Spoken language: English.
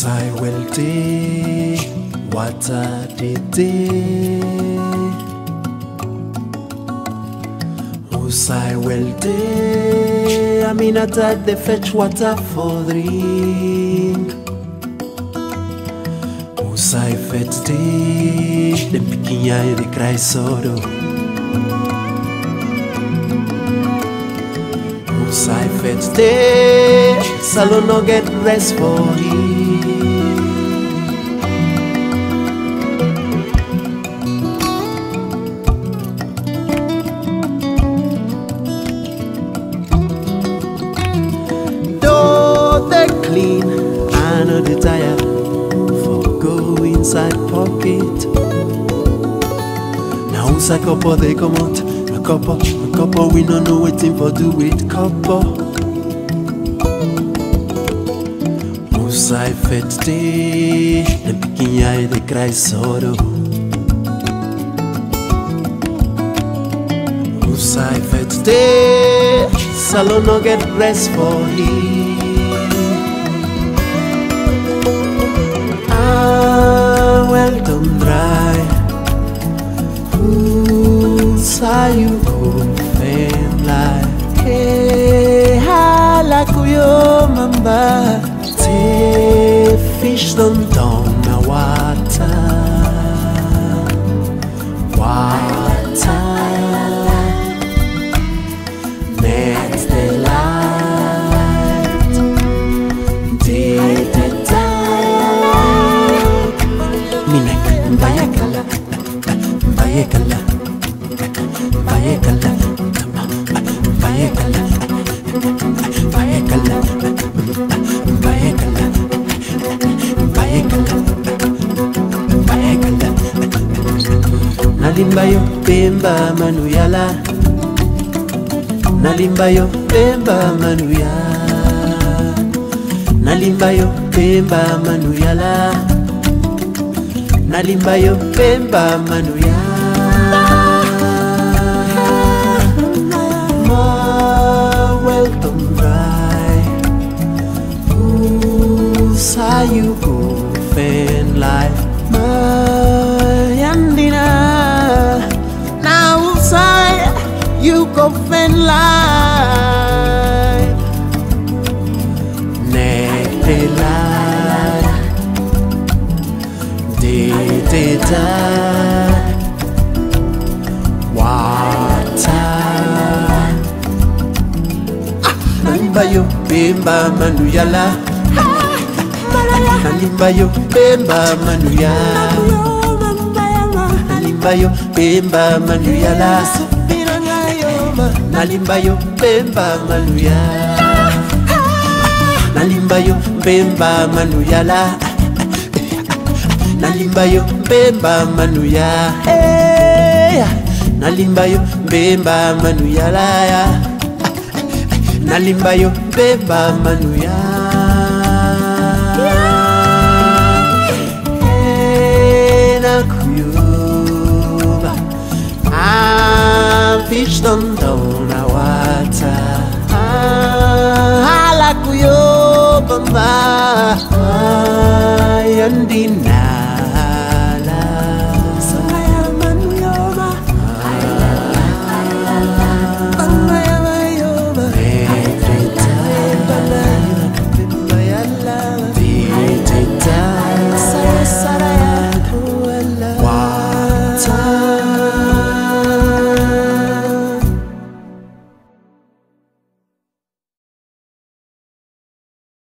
Usai welte wata dede Usai welte aminata de fetch water for drink Usai fete de piquinha e de cry soro Usai fete salon no get rest for him clean, I know the tire for go inside pocket. Now who's a couple they come out, a couple we don't know waiting for do with couple. Who's I fed day, the picking eye they cry sorrow. Who's I fed day, salon no get rest for him. You go fame like hey hala kuyo mamba te fish them down na water next the light did the time minek bayakala Nalimbayo pemba manuyala Nalimbayo pemba manuya Nalimbayo pemba manuyala Nalimbayo pemba manuya You go fan life Mayandina Now say you go fan life Nekte life De da Wata Nalimbayo bimba manuyala Nalimbayo pemba manuya Nalimbayo pemba manuya la Nalimbayo pemba manuya Nalimbayo pemba manuya la Nalimbayo pemba manuya Nalimbayo pemba manuya la Nalimbayo pemba manuya Fish them down a water Hala kuyo bamba Yandina